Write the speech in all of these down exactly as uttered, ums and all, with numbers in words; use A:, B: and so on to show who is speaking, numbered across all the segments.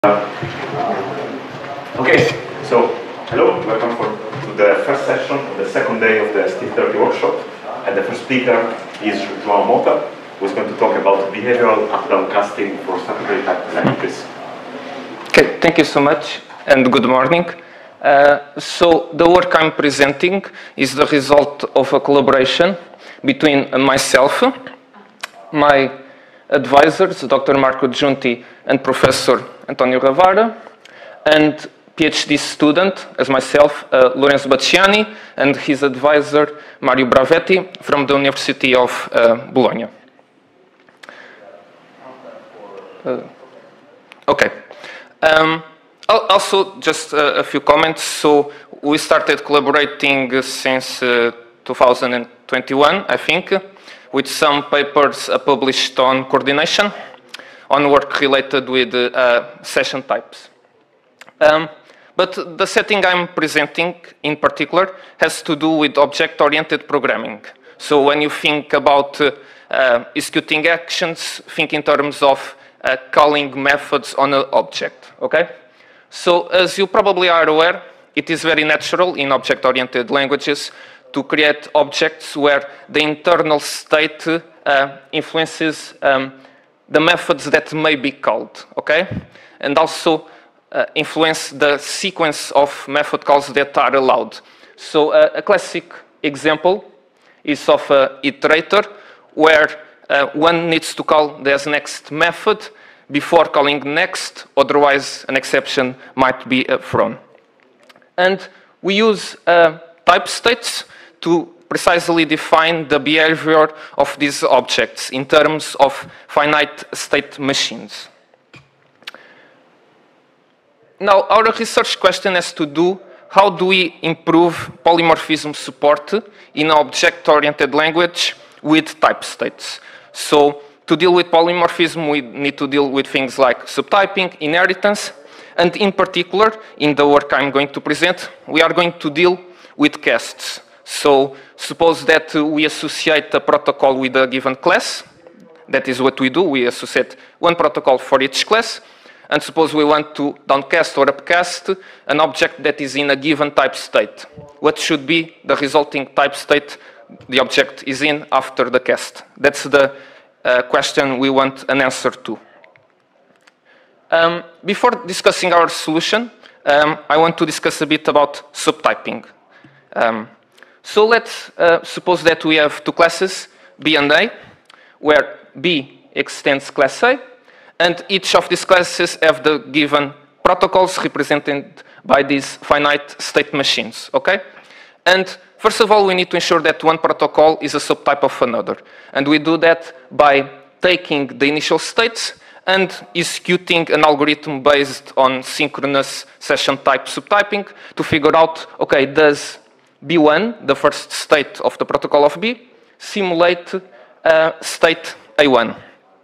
A: Okay, so hello, welcome for, to the first session of the second day of the S T thirty workshop. And the first speaker is João Mota, who is going to talk about behavioral up-down casting for statutory type languages.
B: Okay, thank you so much and good morning. Uh, so the work I'm presenting is the result of a collaboration between myself, my advisors, Doctor Marco Giunti and Professor Antonio Ravara, and PhD student, as myself, uh, Lorenzo Bacciani, and his advisor, Mario Bravetti, from the University of uh, Bologna. Uh, okay. Um, also, just uh, a few comments. So we started collaborating since uh, two thousand twenty-one, I think, with some papers uh, published on coordination, on work related with uh, session types. Um, but the setting I'm presenting in particular has to do with object-oriented programming. So when you think about uh, uh, executing actions, think in terms of uh, calling methods on an object, okay? So as you probably are aware, it is very natural in object-oriented languages to create objects where the internal state uh, influences um, the methods that may be called, okay? And also uh, influence the sequence of method calls that are allowed. So uh, a classic example is of an iterator where uh, one needs to call this next method before calling next, otherwise an exception might be uh, thrown. And we use uh, type states to precisely define the behavior of these objects in terms of finite state machines. Now, our research question has to do how do we improve polymorphism support in object-oriented language with type states. So to deal with polymorphism, we need to deal with things like subtyping, inheritance, and in particular, in the work I'm going to present, we are going to deal with casts. So suppose that we associate a protocol with a given class. That is what we do. We associate one protocol for each class. And suppose we want to downcast or upcast an object that is in a given type state. What should be the resulting type state the object is in after the cast? That's the uh, question we want an answer to. Um, before discussing our solution, um, I want to discuss a bit about subtyping. Um, So let's uh, suppose that we have two classes, B and A, where B extends class A, and each of these classes have the given protocols represented by these finite state machines, okay? And first of all, we need to ensure that one protocol is a subtype of another. And we do that by taking the initial states and executing an algorithm based on synchronous session type subtyping to figure out, okay, does B one, the first state of the protocol of B, simulate uh, state A one.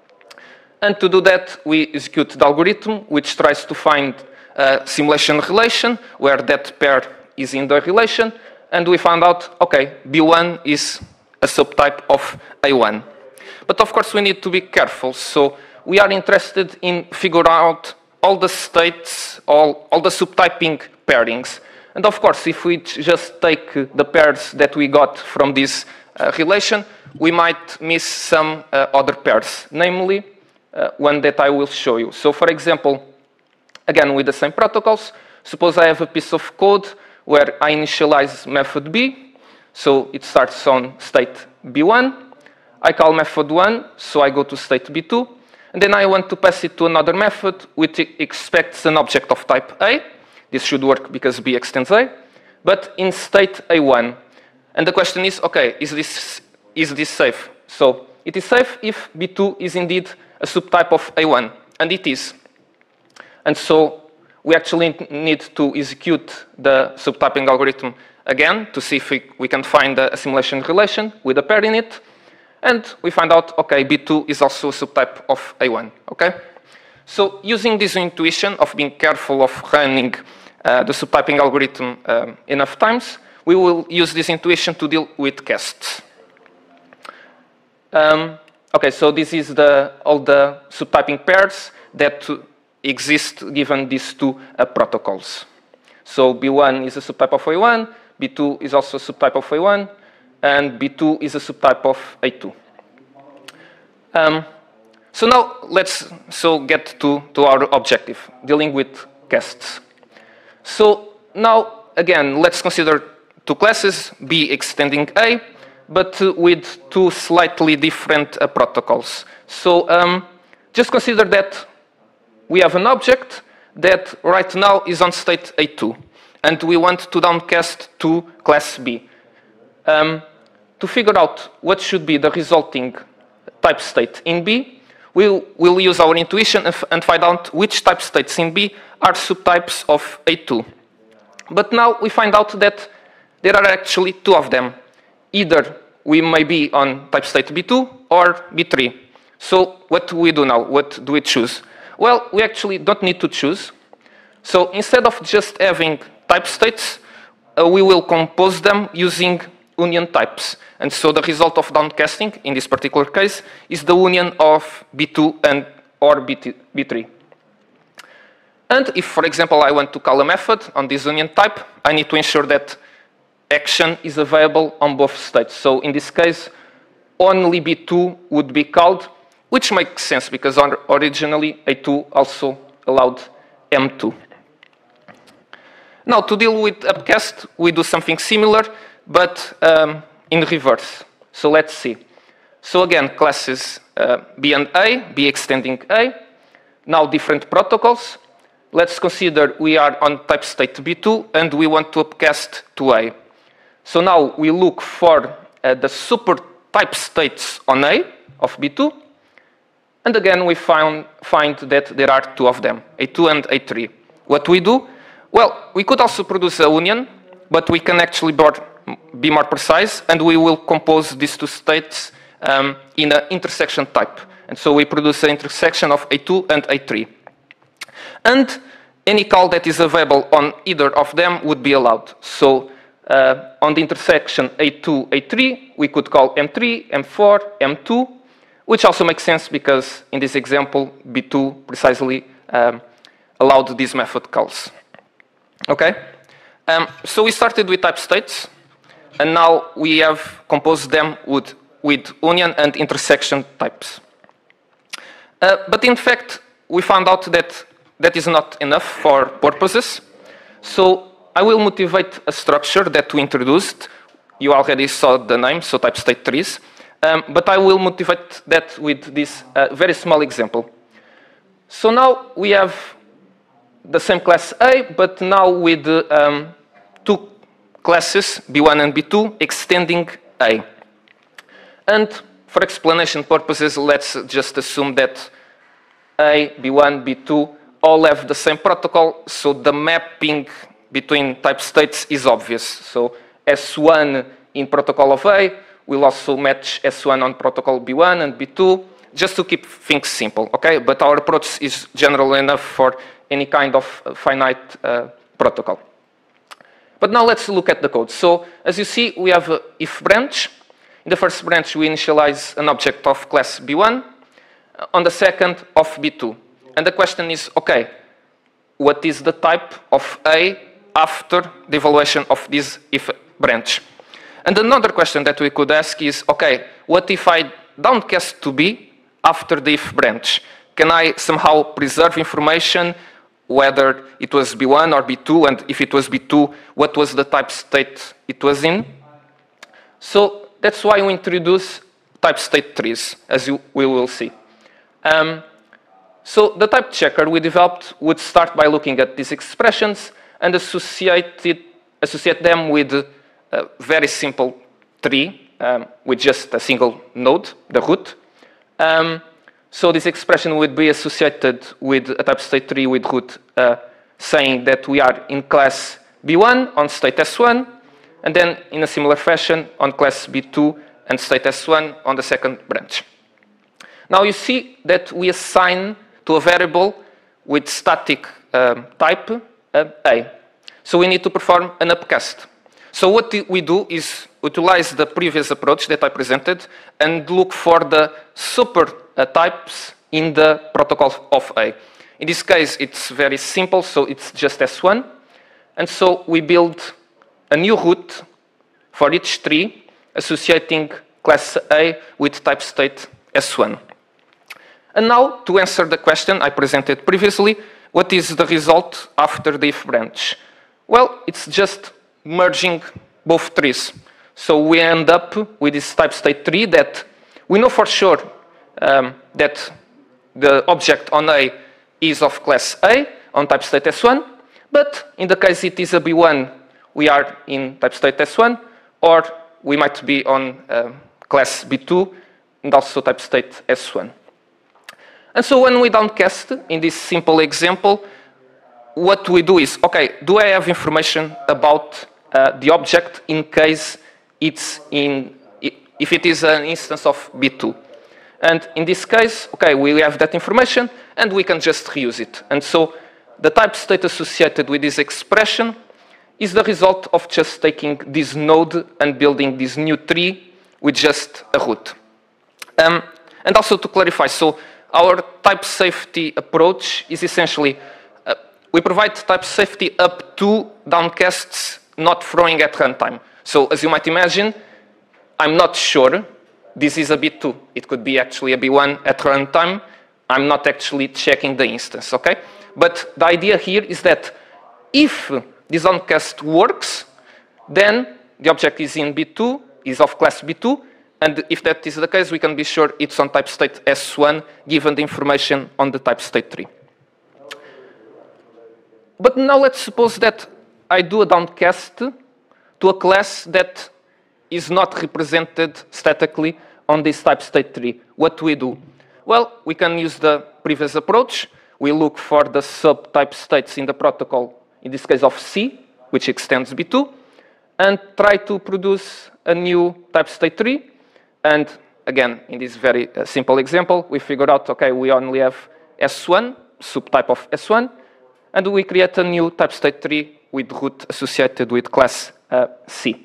B: And to do that, we execute the algorithm, which tries to find a simulation relation, where that pair is in the relation, and we found out, okay, B one is a subtype of A one. But of course, we need to be careful. So we are interested in figuring out all the states, all, all the subtyping pairings. And of course, if we just take the pairs that we got from this uh, relation, we might miss some uh, other pairs, namely uh, one that I will show you. So for example, again, with the same protocols, suppose I have a piece of code where I initialize method B. So it starts on state B one. I call method one, so I go to state B two. And then I want to pass it to another method which expects an object of type A. This should work because B extends A, but in state A one. And the question is, okay, is this, is this safe? So it is safe if B two is indeed a subtype of A one, and it is. And so we actually need to execute the subtyping algorithm again to see if we, we can find a, a simulation relation with a pair in it. And we find out, okay, B two is also a subtype of A one, okay? So using this intuition of being careful of running uh, the subtyping algorithm um, enough times, we will use this intuition to deal with casts. Um, okay, so this is the, all the subtyping pairs that exist given these two uh, protocols. So B one is a subtype of A one, B two is also a subtype of A one, and B two is a subtype of A two. Um, so now let's so get to, to our objective, dealing with casts. So now, again, let's consider two classes, B extending A, but uh, with two slightly different uh, protocols. So um, just consider that we have an object that right now is on state A two, and we want to downcast to class B. Um, to figure out what should be the resulting type state in B, we'll, we'll use our intuition and, and find out which type states in B are subtypes of A two. But now we find out that there are actually two of them. Either we may be on type state B two or B three. So what do we do now? What do we choose? Well, we actually don't need to choose. So instead of just having type states, uh, we will compose them using union types. And so the result of downcasting, in this particular case, is the union of B two and or B three. And if, for example, I want to call a method on this union type, I need to ensure that action is available on both states. So in this case, only B two would be called, which makes sense because originally A two also allowed M two. Now, to deal with upcast, we do something similar, but um, in reverse. So let's see. So again, classes uh, B and A, B extending A, now different protocols. Let's consider we are on type state B two and we want to upcast to A. So now we look for uh, the super type states on A of B two. And again, we found, find that there are two of them, A two and A three. What we do? Well, we could also produce a union, but we can actually be more precise, and we will compose these two states um, in an intersection type. And so we produce an intersection of A two and A three. And any call that is available on either of them would be allowed. So uh, on the intersection A two, A three, we could call M three, M four, M two, which also makes sense because in this example, B two precisely um, allowed these method calls. Okay? Um, so we started with type states, and now we have composed them with, with union and intersection types. Uh, but in fact, we found out that that is not enough for purposes. So I will motivate a structure that we introduced. You already saw the name, so type state trees. Um, but I will motivate that with this uh, very small example. So now we have the same class A, but now with um, two classes, B one and B two, extending A. And for explanation purposes, let's just assume that A, B one, B two all have the same protocol, so the mapping between type states is obvious. So S one in protocol of A will also match S one on protocol B one and B two, just to keep things simple, okay? But our approach is general enough for any kind of finite uh, protocol. But now let's look at the code. So as you see, we have an if branch. In the first branch, we initialize an object of class B one, on the second of B two. And the question is, okay, what is the type of A after the evaluation of this if branch? And another question that we could ask is, okay, what if I downcast to B after the if branch? Can I somehow preserve information, whether it was B one or B two, and if it was B two, what was the type state it was in? So that's why we introduce type state trees, as you, we will see. Um, so the type checker we developed would start by looking at these expressions and associate, it, associate them with a very simple tree um, with just a single node, the root. Um, so this expression would be associated with a type state tree with root uh, saying that we are in class B one on state S one, and then in a similar fashion on class B two and state S one on the second branch. Now you see that we assign to a variable with static um, type uh, A. So we need to perform an upcast. So what we do is utilize the previous approach that I presented and look for the super uh, types in the protocol of A. In this case, it's very simple, so it's just S one. And so we build a new root for each tree associating class A with type state S one. And now, to answer the question I presented previously, what is the result after the if branch? Well, it's just merging both trees. So we end up with this type state tree that we know for sure um, that the object on A is of class A on type state S one, but in the case it is a B one, we are in type state S one, or we might be on uh, class B two and also type state S one. And so when we downcast in this simple example, what we do is, okay, do I have information about uh, the object in case it's in, if it is an instance of B two? And in this case, okay, we have that information and we can just reuse it. And so the type state associated with this expression is the result of just taking this node and building this new tree with just a root. Um, and also to clarify, so our type safety approach is essentially, uh, we provide type safety up to downcasts not throwing at runtime. So as you might imagine, I'm not sure this is a B two. It could be actually a B one at runtime. I'm not actually checking the instance, okay? But the idea here is that if this downcast works, then the object is in B two, is of class B two, and if that is the case, we can be sure it's on type state S one, given the information on the type state tree. But now let's suppose that I do a downcast to a class that is not represented statically on this type state tree. What do we do? Well, we can use the previous approach. We look for the subtype states in the protocol, in this case of C, which extends B two, and try to produce a new type state tree. And again, in this very uh, simple example, we figured out, okay, we only have S one, subtype of S one, and we create a new type state tree with root associated with class uh, C.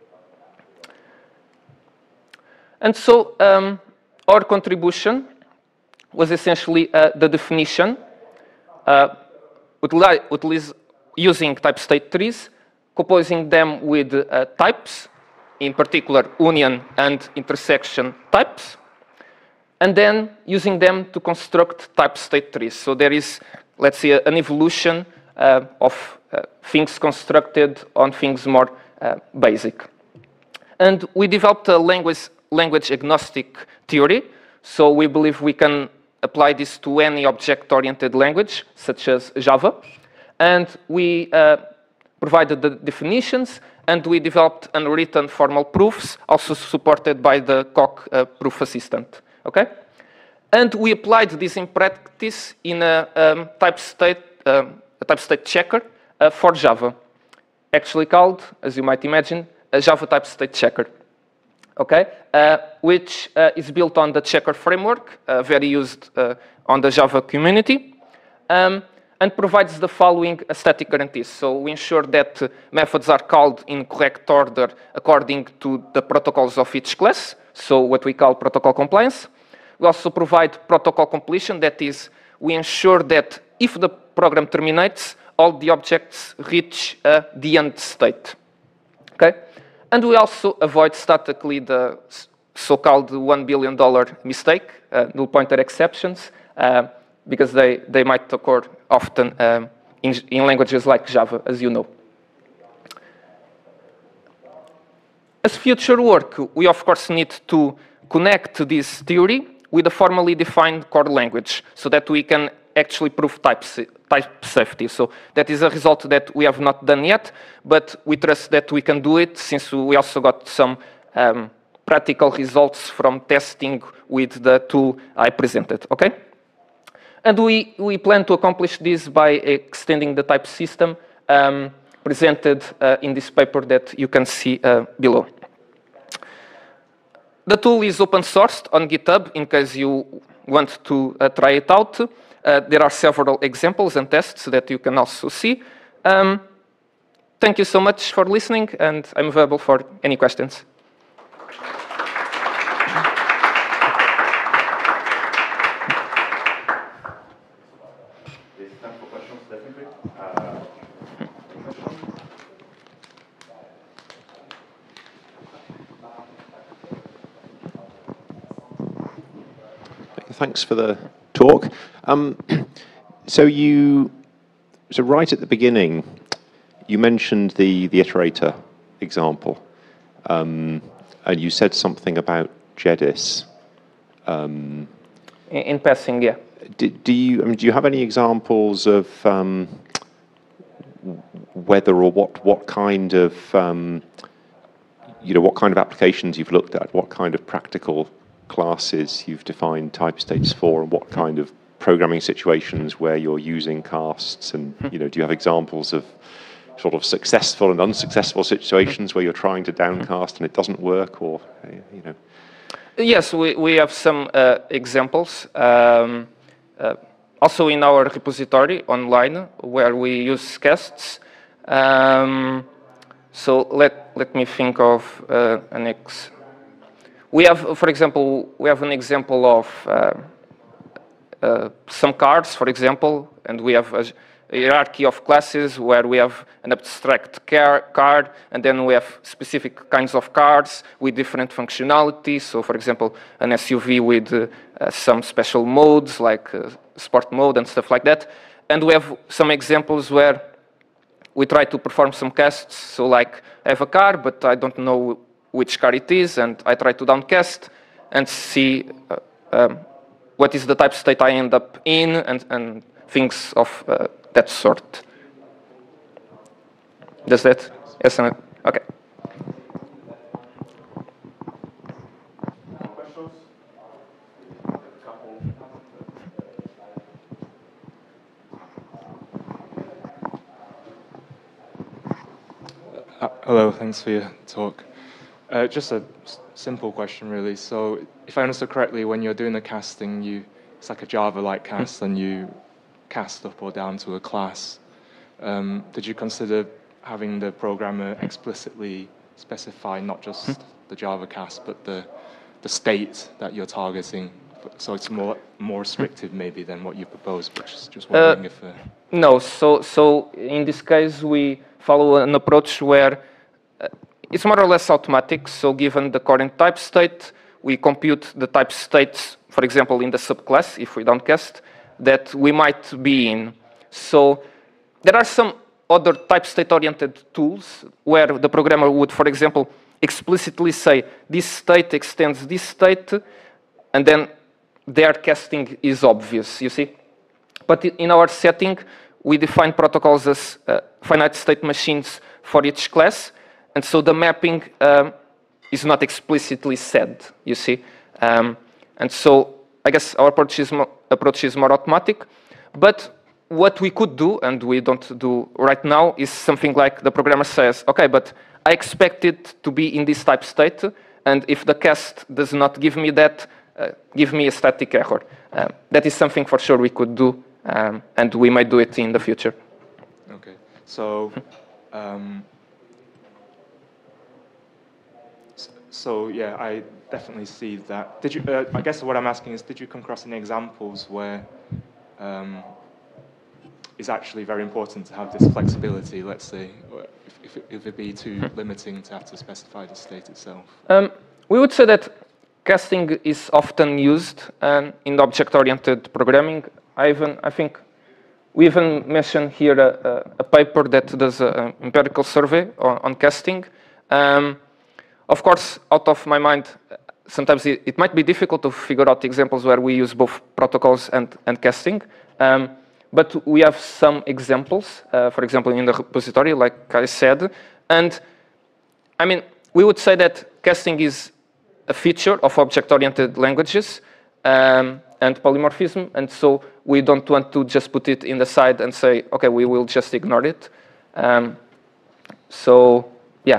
B: And so um, our contribution was essentially uh, the definition uh, utilize, utilize, using type state trees, composing them with uh, types, in particular union and intersection types, and then using them to construct type state trees. So there is, let's say, an evolution uh, of uh, things constructed on things more uh, basic. And we developed a language, language agnostic theory. So we believe we can apply this to any object-oriented language, such as Java. And we uh, provided the definitions, and we developed unwritten formal proofs, also supported by the Coq uh, proof assistant. Okay? And we applied this in practice in a um, type state, um, a type state checker uh, for Java, actually called, as you might imagine, a Java type state checker. Okay, uh, which uh, is built on the checker framework, uh, very used uh, on the Java community, um, and provides the following static guarantees. So we ensure that uh, methods are called in correct order according to the protocols of each class, so what we call protocol compliance. We also provide protocol completion, that is, we ensure that if the program terminates, all the objects reach uh, the end state. Okay? And we also avoid statically the so-called one billion dollar mistake, uh, null pointer exceptions, uh, because they, they might occur often um, in, in languages like Java, as you know. As future work, we of course need to connect this theory with a formally defined core language so that we can actually prove type, type safety. So that is a result that we have not done yet, but we trust that we can do it since we also got some um, practical results from testing with the tool I presented, okay? And we, we plan to accomplish this by extending the type system um, presented uh, in this paper that you can see uh, below. The tool is open sourced on GitHub in case you want to uh, try it out. Uh, there are several examples and tests that you can also see. Um, thank you so much for listening, and I'm available for any questions.
C: thanks for the talk. Um, so you, so right at the beginning, you mentioned the, the iterator example, um, and you said something about Jedis. Um,
B: in, in passing, yeah.
C: Do, do you, I mean, do you have any examples of um, whether or what, what kind of, um, you know, what kind of applications you've looked at, what kind of practical classes you've defined type states for, and what kind of programming situations where you're using casts, and, you know, do you have examples of sort of successful and unsuccessful situations where you're trying to downcast and it doesn't work, or, you know?
B: Yes, we, we have some uh, examples. Um, uh, also in our repository online where we use casts. Um, so let, let me think of uh, an ex. We have, for example, we have an example of uh, uh, some cards, for example, and we have a, a hierarchy of classes where we have an abstract car card, and then we have specific kinds of cards with different functionalities. So, for example, an S U V with uh, uh, some special modes like uh, sport mode and stuff like that. And we have some examples where we try to perform some casts. So, like, I have a car, but I don't know which car it is, and I try to downcast and see uh, um, what is the type state I end up in, and, and things of uh, that sort. Does that? Yes, no? Okay.
A: Questions?
D: Uh, hello, thanks for your talk. Uh, just a s simple question, really. So, if I understood correctly, when you're doing the casting, you it's like a Java-like cast, and you cast up or down to a class. Um, did you consider having the programmer explicitly specify not just the Java cast, but the the state that you're targeting? So it's more more restrictive, maybe, than what you proposed. But just, just wondering uh, if. Uh...
B: No. So so in this case, we follow an approach where uh, it's more or less automatic. So given the current type state, we compute the type states, for example, in the subclass, if we don't cast, that we might be in. So there are some other type state-oriented tools where the programmer would, for example, explicitly say, this state extends this state, and then their casting is obvious, you see? But in our setting, we define protocols as uh, finite state machines for each class, and so the mapping um, is not explicitly said, you see? Um, and so I guess our approach is, more, approach is more automatic, but what we could do, and we don't do right now, is something like the programmer says, okay, but I expect it to be in this type state, and if the cast does not give me that, uh, give me a static error. Um, that is something for sure we could do, um, and we might do it in the future.
D: Okay, so, um, so yeah, I definitely see that. Did you? Uh, I guess what I'm asking is, did you come across any examples where um, it's actually very important to have this flexibility? Let's say, if, if, if it be too limiting to have to specify the state itself.
B: Um, we would say that casting is often used um, in object-oriented programming. I even, I think, we even mentioned here a, a, a paper that does an empirical survey on, on casting. Um, of course, out of my mind, sometimes it, it might be difficult to figure out examples where we use both protocols and, and casting. Um, but we have some examples, uh, for example, in the repository, like I said. And, I mean, we would say that casting is a feature of object-oriented languages um, and polymorphism, and so we don't want to just put it in the side and say, okay, we will just ignore it. Um, so, yeah.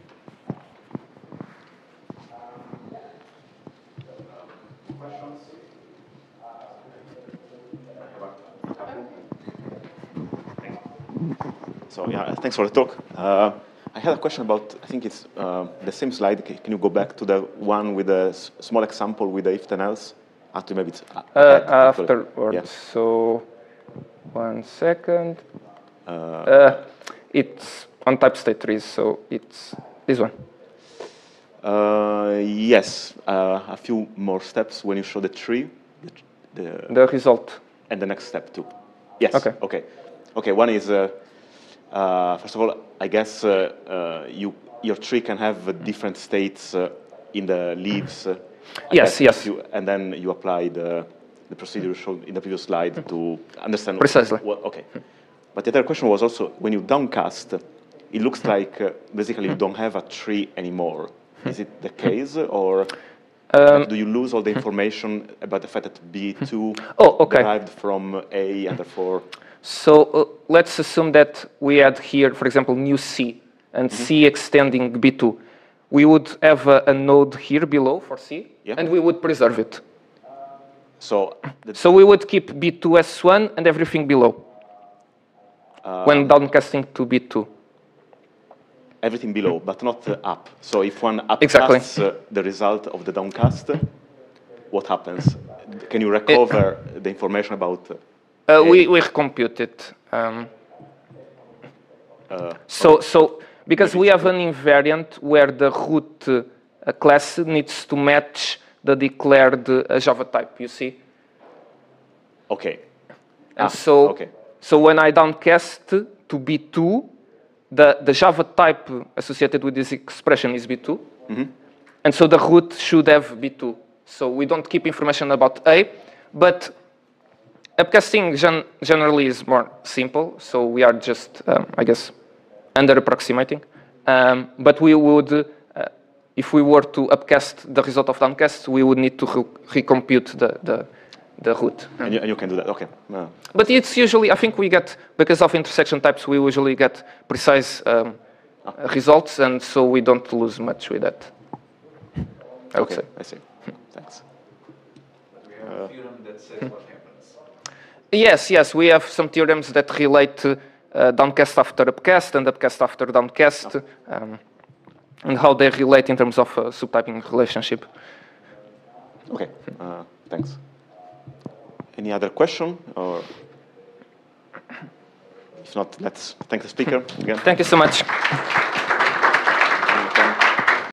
E: So, yeah, thanks for the talk. Uh, I had a question about, I think it's uh, the same slide. Can you go back to the one with a small example with the if then else? Actually, maybe it's
B: uh, afterwards.
E: Yeah.
B: So, one second.
E: Uh,
B: uh, it's on type state trees, so it's this one.
E: Uh, yes, uh, a few more steps when you show the tree. the, the,
B: The result.
E: and the next step too. Yes.
B: Okay.
E: Okay. Okay. One is uh, uh, first of all, I guess uh, uh, you your tree can have uh, different states uh, in the leaves. Uh, I
B: Yes,
E: guess
B: yes.
E: You, and then you apply the the procedure shown in the previous slide to understand.
B: Precisely.
E: What, okay. But the other question was also when you downcast, it looks like uh, basically you don't have a tree anymore. Is it the case, or
B: Um,
E: like, do you lose all the information about the fact that B two
B: Oh, okay.
E: derived from A and therefore?
B: So uh, let's assume that we had here, for example, new C, and C extending B two. We would have a, a node here below for C,
E: Yeah.
B: and we would preserve it.
E: So, the,
B: So we would keep B two S one and everything below when downcasting to B two.
E: everything below, but not uh, up. So if one
B: Exactly.
E: upcasts uh, the result of the downcast, what happens? Can you recover the information about? Uh,
B: Uh, we, we compute it. Um, so, so because we have an invariant where the root uh, class needs to match the declared uh, Java type, you see?
E: okay.
B: And
E: Ah,
B: so,
E: okay.
B: so when I downcast to B two, the, the Java type associated with this expression is B two. And so the root should have B two. So we don't keep information about A, but upcasting gen generally is more simple. So we are just, um, I guess, under approximating. Um, but we would, uh, if we were to upcast the result of downcast, we would need to re recompute the, the, the root.
E: And you, and you can do that. Okay. Uh,
B: But it's usually, I think we get, because of intersection types, we usually get precise um, results, and so we don't lose much with that, I would
E: okay.
B: say.
E: I see. Thanks.
F: We have a theorem that says what happens.
B: Yes, yes, we have some theorems that relate uh, downcast after upcast and upcast after downcast, um, and how they relate in terms of uh, subtyping relationship.
E: Okay. Uh, thanks. Any other question? Or if not, let's thank the speaker again.
B: Thank you so much.